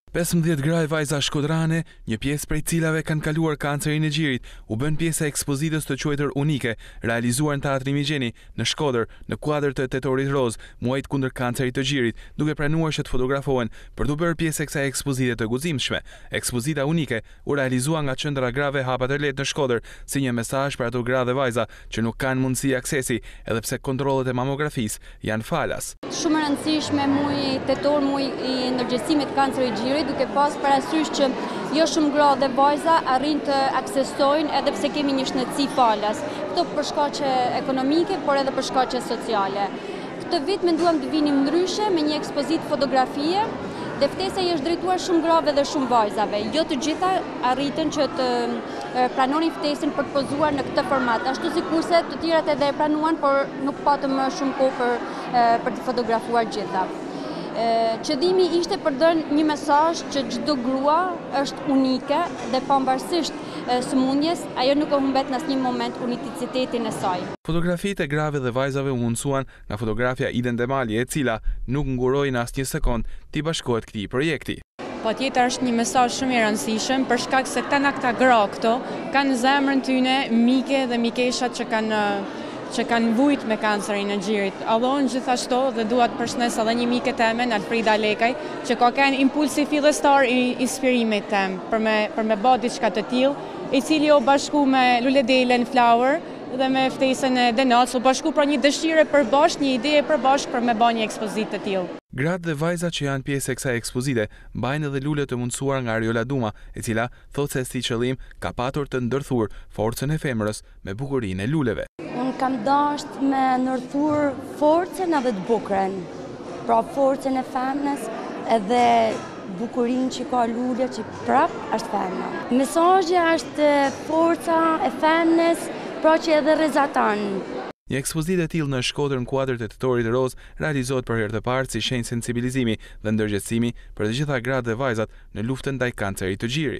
15 gra e vajza shkodrane, një pjesë prej cilave kanë kaluar kancerin e gjirit, u bën pjesa e ekspozitës të quajtur unike, realizuar në Teatri Migjeni, në Shkodër, në kuadër të Tetorit Roz, muajit kundër kancerit të gjirit, duke pranuar që të fotografohen për të bërë pjesë e kësaj ekspozite të guximshme. Ekspozita unike u realizua nga Qendra Grave Hapa të Lehtë në Shkodër, si një mesazh për ato gra dhe vajza që nuk kanë mundësi aksesi, edhe pse kontrollet e mamografisë janë falas. Shumë e rëndësishme muaji tetor, muaji i ndërgjegjësimit kancerit të gjirit, duke pas parasysh që jo shumë gra dhe vajza arrin të aksesojnë edhe pse kemi një shëndetësi falas. Këto për shkaqe ekonomike, por edhe për shkaqe sociale. Këtë vit menduam të vinim ndryshe me një ekspozitë fotografie, dhe ftesa i është drejtuar shumë grave dhe shumë vajzave. Jo të gjitha arritën që të pranonin ftesën për të pozuar në këtë format, ashtu sikurse të tjerat edhe e pranuan, por nuk patëm shumë kohë për të fotografuar gjitha. Qëllimi ishte për dhënë një mesazh që çdo grua është unike dhe pavarësisht sëmundjes, ajo nuk e humbet në asnjë moment unicitetin e saj. Fotografitë e grave dhe vajzave u mundsuan nga fotografja Iden Demali, e cila nuk nguroi në asnjë sekond t'i bashkohet këtij projekti. Patjetër është një mesazh shumë i rëndësishëm për shkak se këta gra këto kanë zemrën tyne mike dhe mikeshat që kanë vujt me kancerin e gjirit. Allon gjithashtu dhe dua të përshëndes edhe një mike teme, Alfrida Lekaj, që ka kanë impulsi fillestar i inspirimit tem për me bë diçka të tillë, i cili u bashku me Luledelen Flower dhe me ftesën e Denac, u bashku pra një dëshire përbashkë, një ide përbashkë për me bë një ekspozitë të tillë. Gratë dhe vajzat që janë pjesë e kësaj ekspozite mbajnë edhe lule të mundësuar nga Ariola Duma, e cila thotë se si qëllim ka patur të ndërthur forcën e femrës me bukurinë e luleve. Unë kam dashur me ndërthur forcën edhe të bukurën, pra forcën e femnës edhe bukurinë që ka lule që prap është femna. Mesazhi është forca e femnës, pra që edhe rrezaton. Një ekspozitë e tillë në Shkodër në kuadër të Tetorit Roz realizohet për herë të parë si shenjë sensibilizimi dhe ndërgjegjësimi për të gjitha gratë dhe vajzat në luftën ndaj kancerit të gjirit.